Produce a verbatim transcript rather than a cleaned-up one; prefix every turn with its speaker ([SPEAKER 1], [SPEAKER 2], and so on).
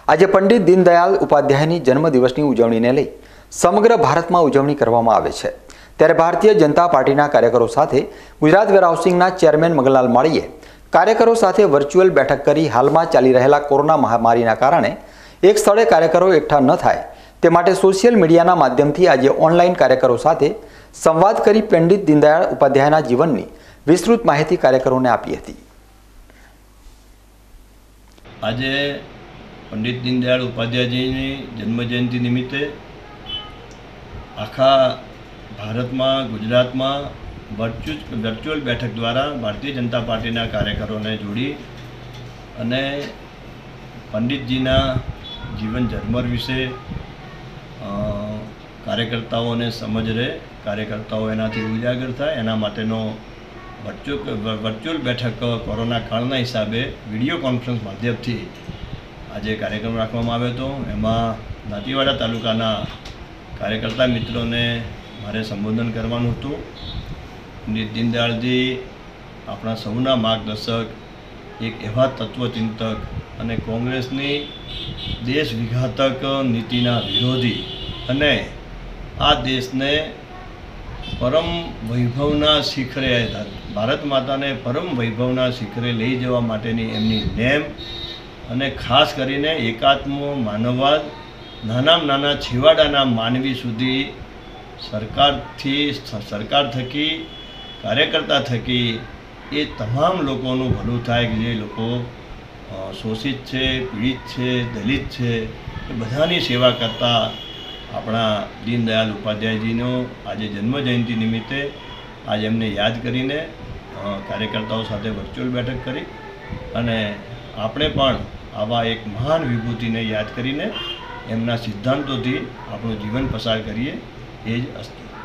[SPEAKER 1] आज पंडित दीनदयाल उपाध्यायની જન્મદિવસની ઉજવણીને લઈ સમગ્ર ભારતમાં ઉજવણી કરવામાં આવે છે। ત્યારે ભારતીય જનતા પાર્ટીના કાર્યકરો સાથે ગુજરાત વેરહાઉસિંગના ચેરમેન મગનલાલ માળીએ કાર્યકરો સાથે વર્ચ્યુઅલ બેઠક કરી હાલમાં ચાલી રહેલા કોરોના મહામારીના કારણે એક સ્થળે કાર્યકરો એકઠા ન થાય તે માટે સોશિયલ મીડિયાના માધ્યમથી આજે ઓનલાઈન કાર્યકરો સાથે સંવાદ કરી પંડિત દીનદયાળ ઉપાધ્યાયના જીવનની વિસ્તૃત માહિતી કાર્યકરોને આપી હતી।
[SPEAKER 2] આજે पंडित दीनदयाल उपाध्याय जी की जन्म जयंती निमित्ते आखा भारत में गुजरात में वर्चुअल वर्चुअल बैठक द्वारा भारतीय जनता पार्टी कार्यकरों ने जोड़ी अने पंडित जी जीवन झरमर विषे कार्यकर्ताओं ने समझ रहे कार्यकर्ताओं एनाथी उजागर था एना माटेनो वर्चुअल वर्चुअल बैठक कोरोना कालना हिसाबे विडियो कॉन्फ्रेंस माध्यम थी आज कार्यक्रम राखवामां आव्यो हतो। एमां दांतीवाड़ा तालुकाना कार्यकर्ता मित्रों ने मारे संबोधन करवानुं हतुं। पंडित दीनदयाळजी आपणा सौना मार्गदर्शक एक एवा तत्वचिंतक अने कोंग्रेसनी देश विघातक नीतिना विरोधी अने आ देशने परम वैभवना शिखरे भारत माताने परम वैभवना शिखरे लई जवा माटेनी एमनी नेम अने खास करीने एकात्मो मानववाद नाना नाना छेवाड़ाना मानवी सुधी सरकार थी सरकार थकी कार्यकर्ता थकी ए तमाम लोगों भलू थाय कि जे लोको शोषित छे पीड़ित छे दलित छे बधानी सेवा करता अपना दीनदयाल उपाध्यायजीनो आज जन्म जयंती निमित्ते आज एमने याद करीने कार्यकर्ताओं साथे वर्चुअल बैठक करी अने आपणे पण आवा एक महान विभूति ने याद करीने एमना सिद्धांतों थी आपणुं जीवन पसार करिए। ए ज अस्तु।